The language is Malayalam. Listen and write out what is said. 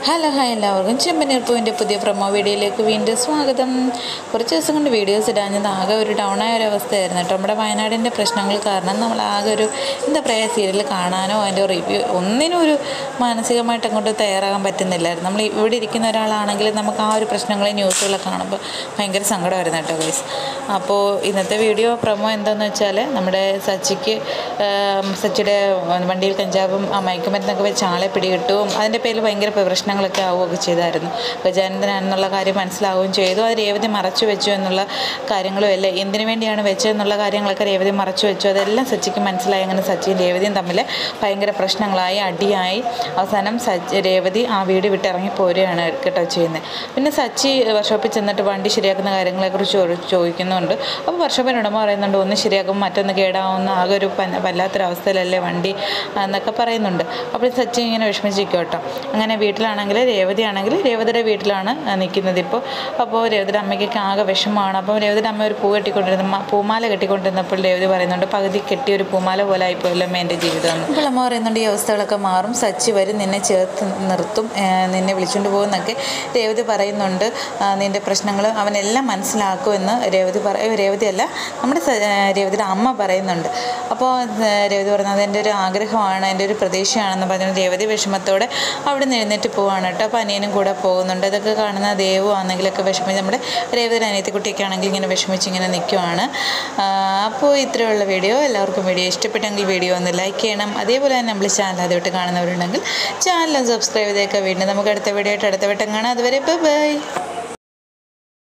ഹലോ ഹായ് എല്ലാവർക്കും ചെമ്പനീർ പൂവിൻ്റെ പുതിയ പ്രൊമോ വീഡിയോയിലേക്ക് വീണ്ടും സ്വാഗതം. കുറച്ച് ദിവസം കൊണ്ട് വീഡിയോസ് ഇടാഞ്ഞത് ആകെ ഒരു ഡൗണായ ഒരു അവസ്ഥയായിരുന്നു കേട്ടോ. നമ്മുടെ വയനാടിൻ്റെ പ്രശ്നങ്ങൾ കാരണം നമ്മൾ ആകെ ഒരു സീരിയൽ കാണാനോ അതിൻ്റെ റിവ്യൂ ഒന്നിനും ഒരു മാനസികമായിട്ട് അങ്ങോട്ട് തയ്യാറാകാൻ പറ്റുന്നില്ലായിരുന്നു. നമ്മൾ ഇവിടെ ഇരിക്കുന്ന ഒരാളാണെങ്കിൽ നമുക്ക് ആ ഒരു പ്രശ്നങ്ങളെ ന്യൂസുകളൊക്കെ കാണുമ്പോൾ ഭയങ്കര സങ്കടമായിരുന്നു കേട്ടോ ഗൈസ്. അപ്പോൾ ഇന്നത്തെ വീഡിയോ പ്രൊമോ എന്താണെന്ന് വെച്ചാൽ നമ്മുടെ സച്ചിയുടെ വണ്ടിയിൽ കഞ്ചാവും മയക്കുമരുന്നൊക്കെ വെച്ച് ആളെ പിടികിട്ടുകയും അതിൻ്റെ പേരിൽ ഭയങ്കര പ്രശ്നങ്ങളൊക്കെ ആവുകയൊക്കെ ചെയ്തായിരുന്നു. ഗജാനന്ദനാണെന്നുള്ള കാര്യം മനസ്സിലാവുകയും ചെയ്തു. അത് രേവതി മറച്ചു വെച്ചു എന്നുള്ള കാര്യങ്ങളും അല്ലേ, എന്തിനു വേണ്ടിയാണ് വെച്ചതെന്നുള്ള കാര്യങ്ങളൊക്കെ രേവതി മറച്ചു വെച്ചു. അതെല്ലാം സച്ചിക്ക് മനസ്സിലായി. അങ്ങനെ സച്ചിയും രേവതിയും തമ്മിൽ ഭയങ്കര പ്രശ്നങ്ങളായി, അടിയായി. അവസാനം രേവതി ആ വീട് വിട്ടിറങ്ങി പോരുകയാണ് കേട്ടോ ചെയ്യുന്നത്. പിന്നെ സച്ചി വർക്ക്ഷോപ്പിൽ ചെന്നിട്ട് വണ്ടി ശരിയാക്കുന്ന കാര്യങ്ങളെക്കുറിച്ച് ചോദിക്കുന്നുണ്ട്. അപ്പോൾ വർക്ക്ഷോപ്പിന് ഉടമ പറയുന്നുണ്ട്, ഒന്ന് ശരിയാക്കുമ്പോൾ മറ്റൊന്ന് കേടാവുന്ന ആകെ ഒരു വല്ലാത്തൊരവസ്ഥയിലല്ലേ വണ്ടി എന്നൊക്കെ പറയുന്നുണ്ട്. അപ്പോൾ സച്ചി ഇങ്ങനെ വിഷമിച്ചിരിക്കും കേട്ടോ. അങ്ങനെ വീട്ടിലാണെങ്കിൽ രേവതിയുടെ വീട്ടിലാണ് നിൽക്കുന്നത് ഇപ്പോൾ. അപ്പോൾ രേവതിയുടെ അമ്മയ്ക്കൊക്കെ ആകെ വിഷമമാണ്. അപ്പോൾ രേവതിയുടെ അമ്മ ഒരു പൂമാല കെട്ടിക്കൊണ്ടിരുന്നപ്പോൾ രേവതി പറയുന്നുണ്ട്, പകുതി കെട്ടിയ ഒരു പൂമാല പോലെ ആയിപ്പോയല്ലോ എൻ്റെ ജീവിതം എന്ന്. അപ്പോൾ അമ്മ പറയുന്നുണ്ട്, ഈ അവസ്ഥകളൊക്കെ മാറും, സച്ചി വരും, നിന്നെ ചേർത്ത് നിർത്തും, നിന്നെ വിളിച്ചുകൊണ്ട് പോകുമെന്നൊക്കെ രേവതി പറയുന്നുണ്ട്. നിൻ്റെ പ്രശ്നങ്ങൾ അവനെല്ലാം മനസ്സിലാക്കുമെന്ന് രേവതിയല്ല നമ്മുടെ രേവതിയുടെ അമ്മ പറയുന്നുണ്ട്. അപ്പോൾ രേവതി പറയുന്നത് എൻ്റെ ഒരു ആഗ്രഹമാണ്, എൻ്റെ ഒരു പ്രതീക്ഷയാണെന്ന് പറഞ്ഞു രേവതി വിഷമത്തോടെ അവിടെ നിന്ന് എഴുന്നേറ്റ് പോവാണ് കേട്ടോ. അപ്പോൾ അനിയനും കൂടെ പോകുന്നുണ്ട്. ഇതൊക്കെ കാണുന്ന ദേവു ആണെങ്കിലൊക്കെ വിഷമിച്ച് നമ്മുടെ രേവതിയുടെ അനിയത്തിക്കുട്ടിയൊക്കെ ആണെങ്കിൽ ഇങ്ങനെ വിഷമിച്ച് ഇങ്ങനെ നിൽക്കുവാണ്. അപ്പോൾ ഇത്രയുള്ള വീഡിയോ. എല്ലാവർക്കും വീഡിയോ ഇഷ്ടപ്പെട്ടെങ്കിൽ വീഡിയോ ഒന്ന് ലൈക്ക് ചെയ്യണം. അതേപോലെ തന്നെ നമ്മൾ ചാനൽ ആദ്യമായിട്ട് കാണുന്നവരുണ്ടെങ്കിൽ ചാനൽ സബ്സ്ക്രൈബ് ചെയ്തേക്കാം. വീണ്ടും നമുക്ക് അടുത്ത വീഡിയോ ആയിട്ട് അടുത്ത വട്ടം കാണാം. അതുവരെ ബൈ.